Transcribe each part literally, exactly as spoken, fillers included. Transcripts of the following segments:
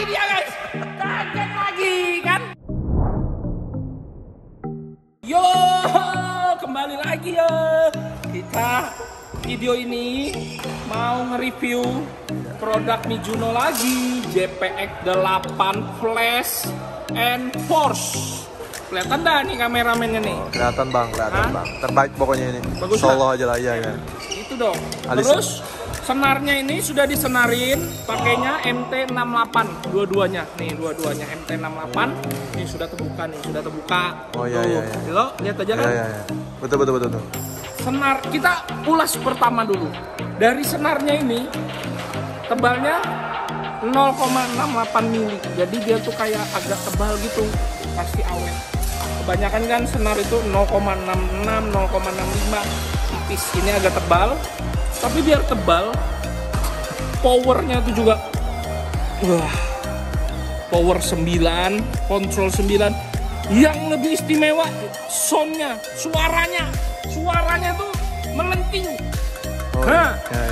dia guys. Kaget lagi kan. Yo, kembali lagi ya. Kita video ini mau nge-review produk Mizuno lagi, J P X delapan Flash and Force. Kelihatan dah nih kameramennya nih. Oh, kelihatan bang, kelihatan Hah? bang. Terbaik pokoknya ini. Bagus Solo aja lah ya kan. Itu dong. Alis. Terus senarnya ini sudah disenarin, pakainya M T enam delapan dua-duanya. Nih dua-duanya M T enam delapan. Ini sudah terbuka nih, sudah terbuka. Oh iya iya. iya. Lo lihat aja kan. Iya iya. iya. Betul betul betul. betul. Senar kita ulas pertama dulu. Dari senarnya ini tebalnya nol koma enam delapan mili. Jadi dia tuh kayak agak tebal gitu. Pasti awet. Kebanyakan kan senar itu nol koma enam enam, nol koma enam lima, tipis. Ini agak tebal. Tapi biar tebal, powernya itu juga wah, power sembilan, kontrol sembilan. Yang lebih istimewa soundnya, suaranya. Suaranya tuh melenting. Oh, Nah, iya.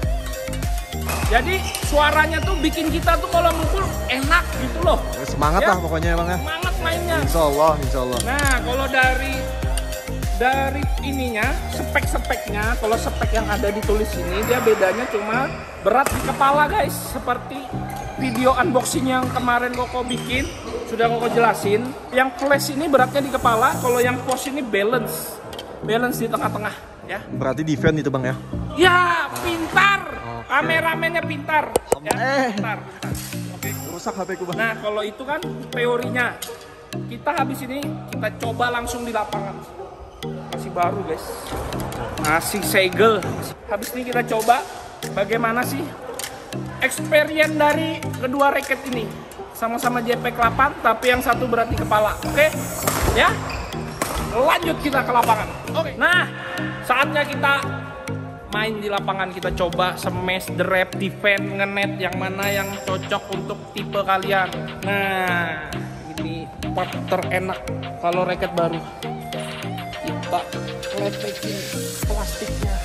jadi suaranya tuh bikin kita tuh kalau mukul enak gitu loh. Semangat Ya, lah pokoknya bang ya. Semangat mainnya. Insya Allah, insya Allah. Nah, kalau dari dari ininya, spek-speknya, kalau spek yang ada ditulis ini, dia bedanya cuma berat di kepala guys. Seperti video unboxing yang kemarin Koko bikin, sudah Koko jelasin. Yang flash ini beratnya di kepala, kalau yang force ini balance. Balance di tengah-tengah ya. Berarti defend itu bang ya. Ya, pintar. Oke. Kameramennya pintar. Ya, Eh. pintar. pintar. Oke. Rusak H P ku bang. Nah, kalau itu kan teorinya. Kita habis ini kita coba langsung di lapangan. Masih baru, guys. Masih segel. Habis ini kita coba bagaimana sih experience dari kedua raket ini. Sama-sama J P X delapan, tapi yang satu berat di kepala. Oke? Ya? Lanjut kita ke lapangan. Oke. Nah, saatnya kita main di lapangan. Kita coba smash, drop, defend, ngenet yang mana yang cocok untuk tipe kalian. Nah, ini part terenak kalau raket baru. Kita lepekin plastiknya.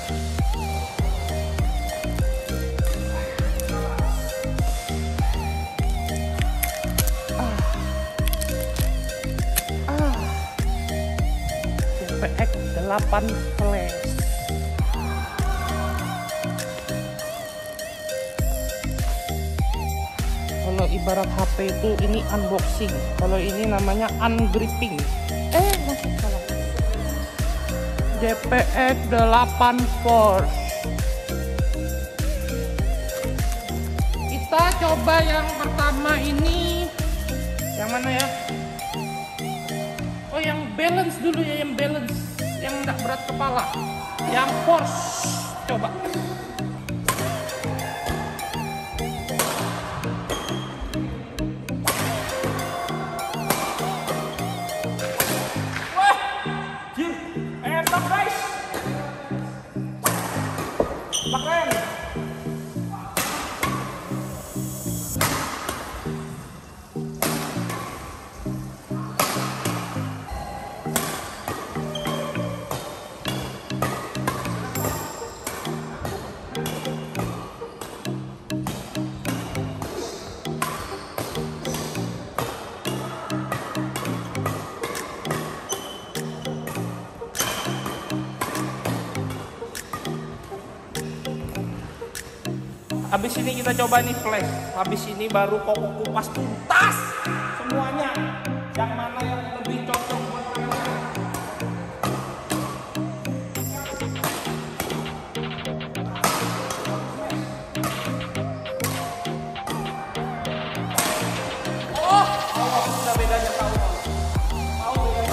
J P X delapan Flash. Kalau ibarat H P itu ini unboxing, kalau ini namanya ungripping. Eh, masuk salah. J P X delapan Force. Kita coba yang pertama ini. Yang mana ya? Oh, yang balance dulu ya, yang balance, yang enggak berat kepala, yang force. Coba. Wah, jir, enak guys. Keren. Habis ini kita coba nih flash. Habis ini baru Koko kupas tuntas semuanya. Yang mana yang lebih cocok buat kalian. Oh, oh, sudah bedanya tahu. Tahu bedanya.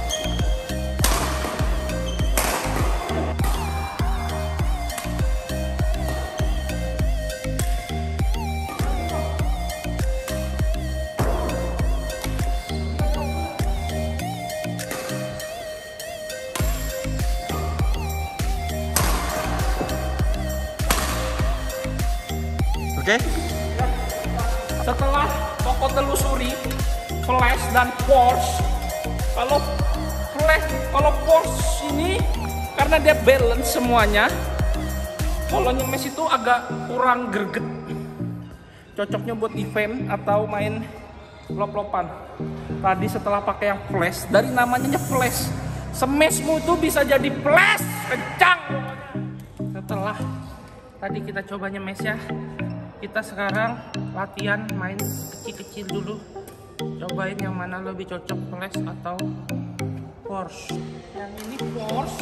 Oke. Setelah Koko telusuri flash dan force, kalau flash, kalau force ini karena dia balance semuanya, kalau nyemes itu agak kurang greget. cocoknya buat defense atau main lop-lopan. Tadi setelah pakai yang flash, dari namanya flash, smashmu itu bisa jadi flash kencang pokoknya. Setelah tadi kita coba nyemes ya, kita sekarang latihan main kecil-kecil dulu. Cobain yang mana lebih cocok, flash atau force. Yang ini force.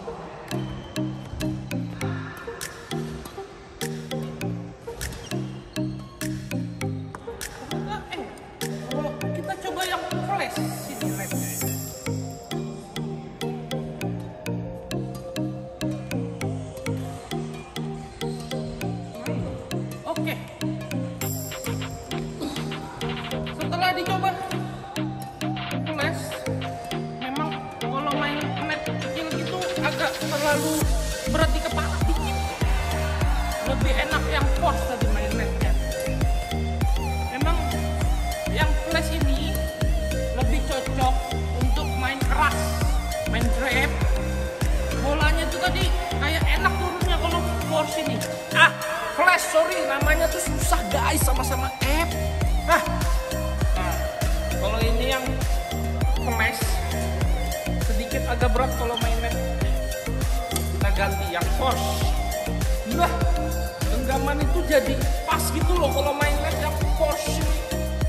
Oke, setelah dicoba flash, memang kalau main net kecil gitu agak terlalu berat di kepala dikit. Lebih enak yang force tadi main netnya. Memang yang flash ini lebih cocok untuk main keras, main grab. Bolanya tuh tadi kayak enak turunnya kalau force ini. Ah, flash, sorry, namanya tuh susah guys, sama-sama F. Nah, nah, kalau ini yang flash sedikit agak berat kalau main net. Kita ganti yang force. Nah, genggaman itu jadi pas gitu loh kalau main net yang force ini.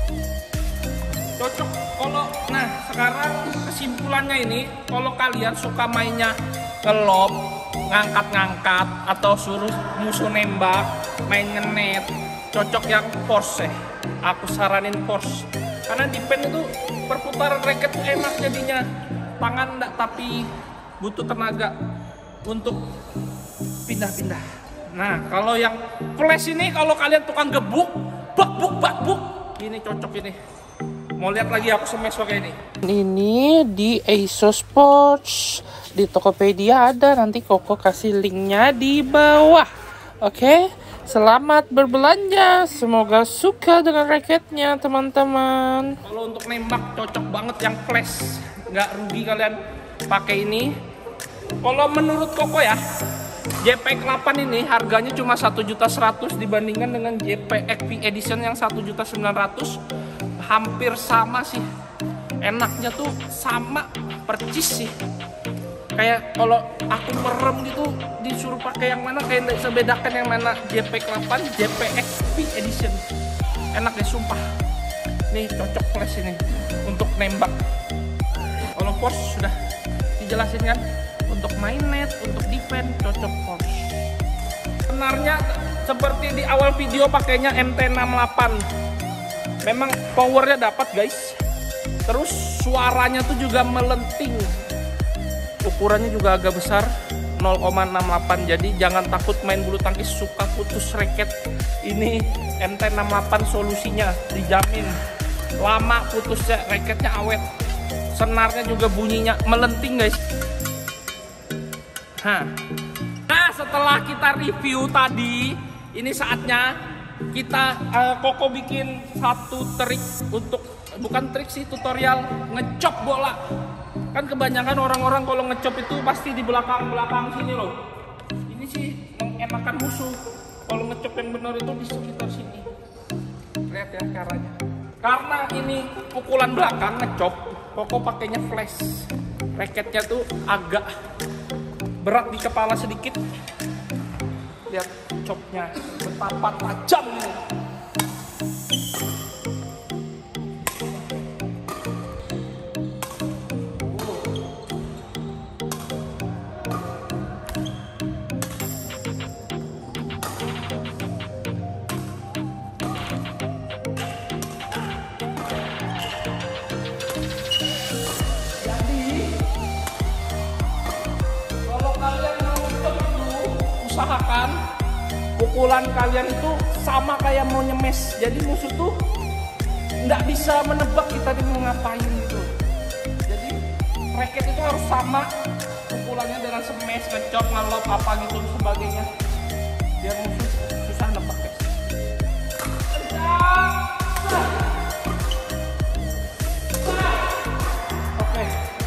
Cocok kalau, nah sekarang kesimpulannya ini, kalau kalian suka mainnya ngelob, ngangkat-ngangkat atau suruh musuh nembak, main ngenet, cocok yang force ya. Aku saranin force karena defense itu perputaran raket tuh enak jadinya, tangan enggak tapi butuh tenaga untuk pindah-pindah. Nah kalau yang flash ini, kalau kalian tukang gebuk, bak-buk bak-buk, ini cocok ini. Mau lihat lagi aku smash pakai ini. Ini di ASUS Sports. Di Tokopedia ada, nanti Koko kasih linknya di bawah. Oke, selamat berbelanja. Semoga suka dengan raketnya teman-teman. Kalau untuk nembak cocok banget yang flash. Nggak rugi kalian pakai ini. Kalau menurut Koko ya, J P X delapan ini harganya cuma satu juta seratus dibandingkan dengan J P X V Edition yang satu juta sembilan ratus. Hampir sama sih. Enaknya tuh sama percis sih. Kayak kalau aku merem gitu disuruh pakai yang mana, kayak nggak bisa bedakan yang mana J P X delapan, J P X V Edition. Enak ya sumpah. Nih cocok flash ini untuk nembak. Kalau force sudah dijelasin kan, untuk main net, untuk defense cocok force. Sebenarnya seperti di awal video pakainya M T enam delapan. Memang powernya dapat guys. Terus suaranya tuh juga melenting. Ukurannya juga agak besar, nol koma enam delapan. Jadi jangan takut main bulu tangkis suka putus raket. Ini M T enam delapan solusinya, dijamin lama putusnya, raketnya awet. Senarnya juga bunyinya melenting guys. Nah, nah setelah kita review tadi, ini saatnya kita uh, Koko bikin satu trik untuk, bukan trik sih, tutorial ngecop bola. Kan kebanyakan orang-orang kalau ngecop itu pasti di belakang-belakang sini loh. Ini sih mengenakan musuh. Kalau ngecop yang benar itu di sekitar sini. Lihat ya caranya. Karena ini pukulan belakang ngecop, Koko pakainya flash. Raketnya tuh agak berat di kepala sedikit. Lihat copnya betapa tajamnya. Usahakan pukulan kalian itu sama kayak mau nyemes, jadi musuh tuh nggak bisa menebak kita ini mau ngapain gitu. Jadi raket itu harus sama pukulannya dengan smash, ngecop, ngelop, apa gitu sebagainya, biar musuh susah nebak guys. Oke,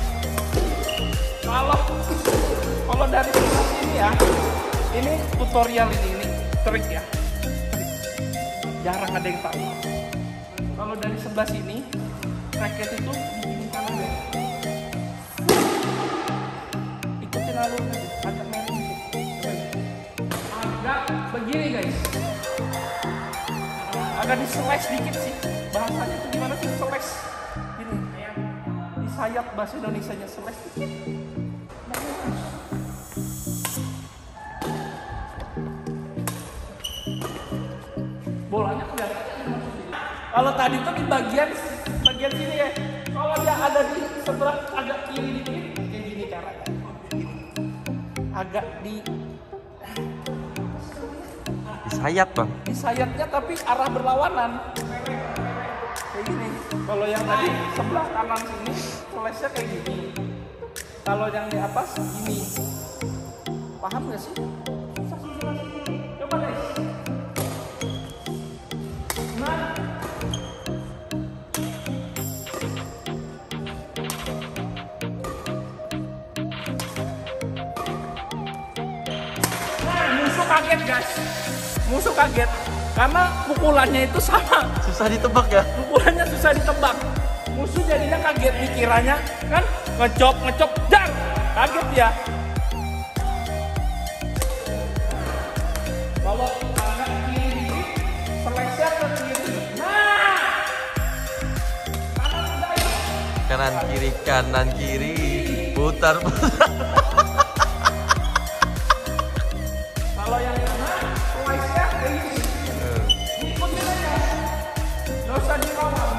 kalau kalau dari sini ya, ini tutorial ini, ini trik ya. jarang ada yang tahu. Kalau dari sebelah sini, raket itu di sini kanan ya. Ikutin alurnya, agak merah dikit. Agak begini guys. Agak diseles dikit sih. Bahasanya itu gimana sih seles? Gini, kayak disayap bahasa Indonesianya seles dikit. Bolanya kelihatan. Kalau tadi tuh di bagian bagian sini ya. Kalau dia ada di sebelah agak kiri dikit, kayak gini caranya. Agak di Di sayap bang. di sayapnya tapi arah berlawanan. Kayak gini. Kalau yang tadi sebelah kanan sini, selesnya kayak gini. Kalau yang di atas gini. Paham nggak sih? Susah sih jelasin. Coba guys. Nah. Nah, musuh kaget guys. Musuh kaget karena pukulannya itu sama. Susah ditebak ya. Pukulannya susah ditebak. Musuh jadinya kaget, dikiranya kan ngecop ngecop dar. Kaget ya. Kalau agak kiri dikit, selesai ke kiri. Nah, kanan udah ya. Kanan kiri kanan kiri putar putar. Kalau yang kanan, selesai kayak gini. Ikutin aja, nggak usah dilawan.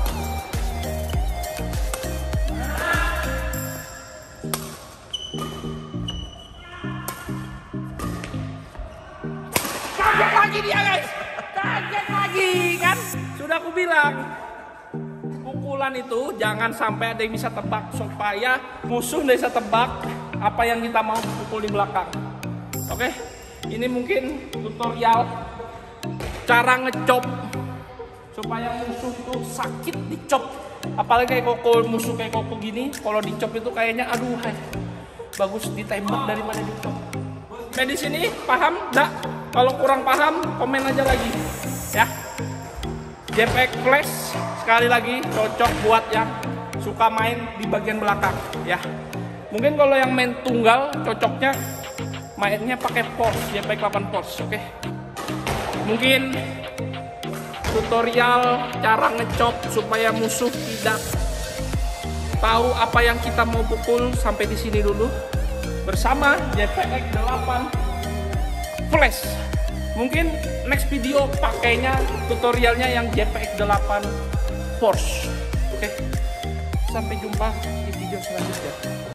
Kaget lagi dia guys, kaget lagi kan? Sudah aku bilang, pukulan itu jangan sampai ada yang bisa tebak supaya musuh nggak bisa tebak apa yang kita mau pukul di belakang. Oke, ini mungkin tutorial cara ngecop supaya musuh itu sakit dicop. Apalagi kayak koko, musuh kayak koko gini, kalau dicop itu kayaknya aduh, hai, bagus ditembak daripada dicop. Nah di sini paham enggak? Kalau kurang paham komen aja lagi ya. J P X Flash sekali lagi cocok buat yang suka main di bagian belakang ya. Mungkin kalau yang main tunggal cocoknya mainnya pakai Force, J P X delapan Force, oke. Okay? Mungkin tutorial cara ngecop supaya musuh tidak tahu apa yang kita mau pukul sampai di sini dulu bersama J P X delapan Flash. Mungkin next video pakainya tutorialnya yang J P X delapan Force. Oke. Okay? Sampai jumpa di video selanjutnya.